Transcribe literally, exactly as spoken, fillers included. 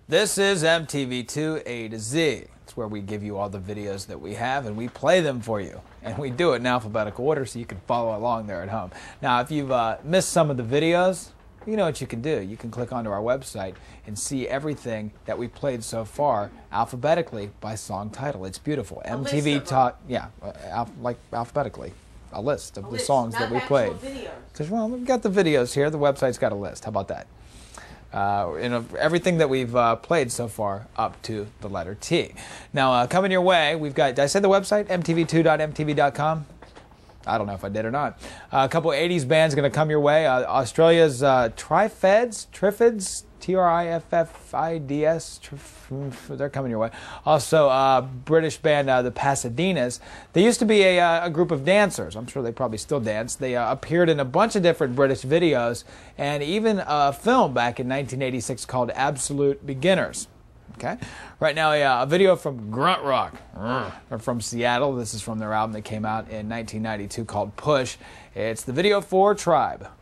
This is M T V two A to Z. It's where we give you all the videos that we have and we play them for you. And we do it in alphabetical order so you can follow along there at home. Now, if you've uh, missed some of the videos, you know what you can do. You can click onto our website and see everything that we played so far alphabetically by song title. It's beautiful. A M T V taught, yeah, uh, al like alphabetically. A list of a the list, songs not that we played. Because, well, we've got the videos here. The website's got a list. How about that? Uh, you know, everything that we've uh, played so far up to the letter T. Now, uh, coming your way, we've got, did I say the website? M T V two dot M T V dot com? I don't know if I did or not. Uh, a couple of eighties bands going to come your way. Uh, Australia's uh, Triffids, Triffids, T R I F F I D S, they're coming your way. Also, uh, British band, uh, the Pasadenas. They used to be a, uh, a group of dancers. I'm sure they probably still dance. They uh, appeared in a bunch of different British videos and even a film back in nineteen eighty-six called Absolute Beginners. Okay. Right now, a, uh, a video from Grunt Rock. They're from Seattle. This is from their album that came out in nineteen ninety-two called Push. It's the video for Tribe.